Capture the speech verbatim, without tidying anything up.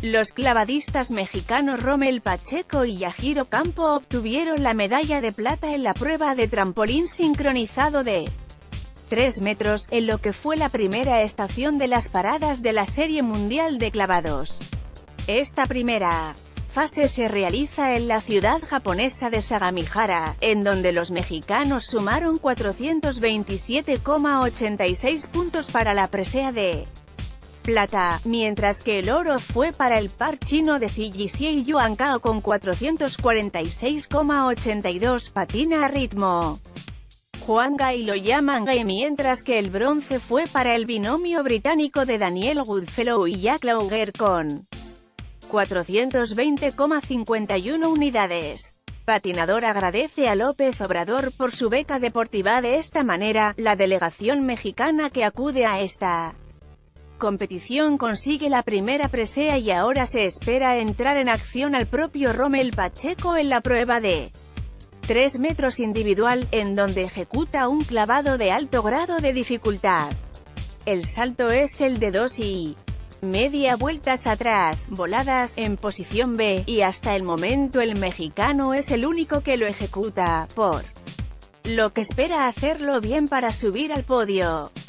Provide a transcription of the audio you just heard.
Los clavadistas mexicanos Rommel Pacheco y Yajiro Campo obtuvieron la medalla de plata en la prueba de trampolín sincronizado de tres metros, en lo que fue la primera estación de las paradas de la Serie Mundial de Clavados. Esta primera fase se realiza en la ciudad japonesa de Sagamihara, en donde los mexicanos sumaron cuatrocientos veintisiete coma ochenta y seis puntos para la presea de plata, mientras que el oro fue para el par chino de Shiji y Yuan Cao con cuatrocientos cuarenta y seis coma ochenta y dos patina a ritmo. Juan Gai lo llaman Gai, mientras que el bronce fue para el binomio británico de Daniel Goodfellow y Jack Lauger con cuatrocientos veinte coma cincuenta y uno unidades. Patinador agradece a López Obrador por su beca deportiva. De esta manera, la delegación mexicana que acude a esta competición consigue la primera presea y ahora se espera entrar en acción al propio Rommel Pacheco en la prueba de tres metros individual, en donde ejecuta un clavado de alto grado de dificultad. El salto es el de dos y media vueltas atrás, voladas, en posición B, y hasta el momento el mexicano es el único que lo ejecuta, por lo que espera hacerlo bien para subir al podio.